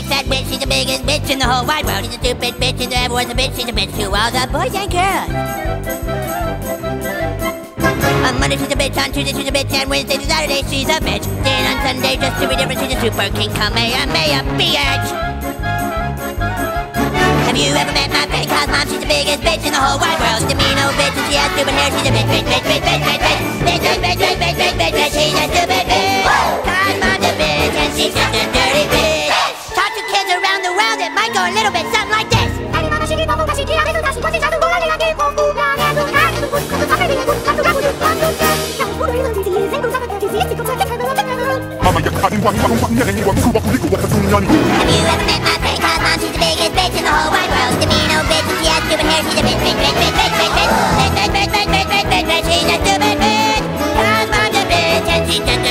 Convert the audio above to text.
fat witch, she's the biggest bitch in the whole wide world. She's a stupid bitch, and everyone's a bitch, she's a bitch to all the boys and girls. On Monday she's a bitch, on Tuesday she's a bitch, and Wednesday to Saturday she's a bitch. Then on Sunday, just to be different, she's a super king, Kamehameha, bitch. Have you ever met my friend Cos mom? She's the biggest bitch in the whole wide world. She's a mean old bitch, and she has stupid hair. She's a bitch, bitch, bitch, bitch, bitch, bitch, bitch, bitch, bitch, bitch, bitch, bitch, bitch, bitch, bitch. She's a stupid bitch. Cos mom's a bitch, and she's just a dirty bitch. Talk to kids around the world, it might go a little bit something like this. Have you ever met my friend Cos mom? She's the biggest bitch in the whole wide world. She's a mean old bitch, and she has stupid hair. She's a bitch, bitch, bitch, bitch, bitch, bitch, bitch, bitch, bitch, bitch, bitch, bitch, bitch, bitch, bitch, bitch. She's a stupid bitch. Cos mom's a bitch, and she's just